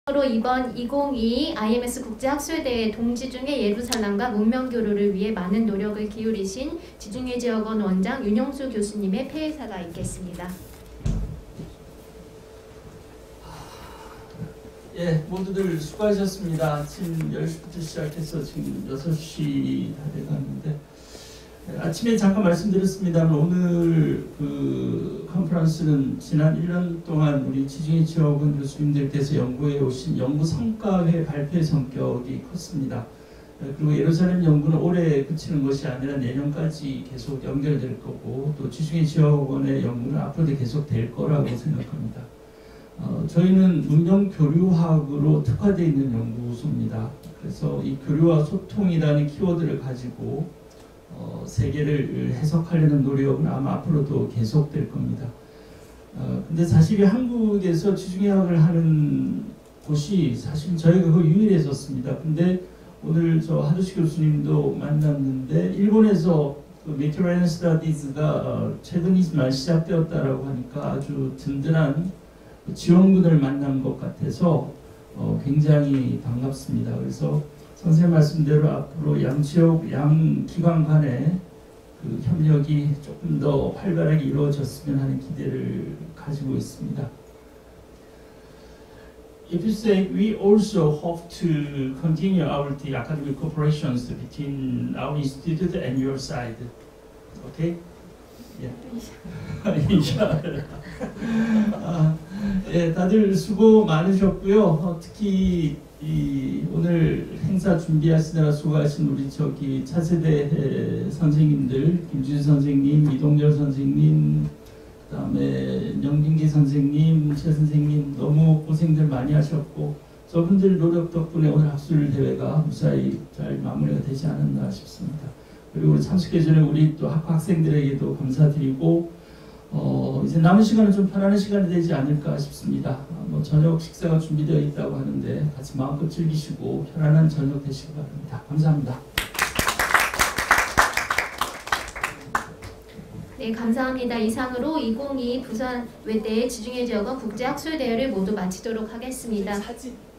로 이번 2022 IMS 국제학술대회 동지 중에 예루살렘과 문명교류를 위해 많은 노력을 기울이신 지중해 지역원 원장 윤용수 교수님의 폐회사가 있겠습니다. 예, 모두들 수고하셨습니다. 아침 10시부터 시작해서 지금 6시 다 돼가는데 아침에 잠깐 말씀드렸습니다만 오늘 그 컨퍼런스는 지난 1년 동안 우리 지중해 지역원 교수님들께서 연구해 오신 연구 성과의 발표의 성격이 컸습니다. 그리고 예루살렘 연구는 올해 그치는 것이 아니라 내년까지 계속 연결될 거고 또 지중해 지역원의 연구는 앞으로도 계속 될 거라고 생각합니다. 저희는 문명교류학으로 특화되어 있는 연구소입니다. 그래서 이 교류와 소통이라는 키워드를 가지고 세계를 해석하려는 노력은 아마 앞으로도 계속될 겁니다. 근데 사실 한국에서 지중해학을 하는 곳이 사실 저희가 거의 유일했었습니다. 근데 오늘 저 하두시 교수님도 만났는데 일본에서 메디터레니언 스터디즈가 최근 말 시작되었다라고 하니까 아주 든든한 지원군을 만난 것 같아서 굉장히 반갑습니다. 그래서 선생님 말씀대로 앞으로 양지역, 양기관 간의 그 협력이 조금 더 활발하게 이루어졌으면 하는 기대를 가지고 있습니다. If you say we also hope to continue our the academic cooperations between our institute and your side, okay? 예, 다들 수고 많으셨고요. 특히 오늘 행사 준비하시느라 수고하신 우리 차세대 선생님들, 김주수 선생님, 이동열 선생님, 그다음에 영빈기 선생님, 최 선생님 너무 고생들 많이 하셨고 저분들 노력 덕분에 오늘 학술 대회가 무사히 잘 마무리가 되지 않았나 싶습니다. 그리고 참석해 주는 우리 또 학생들에게도 감사드리고 이제 남은 시간은 좀 편안한 시간이 되지 않을까 싶습니다. 저녁 식사가 준비되어 있다고 하는데 같이 마음껏 즐기시고 편안한 저녁 되시기 바랍니다. 감사합니다. 네, 감사합니다. 이상으로 2022 부산 외대 지중해 지역원 국제학술대회를 모두 마치도록 하겠습니다.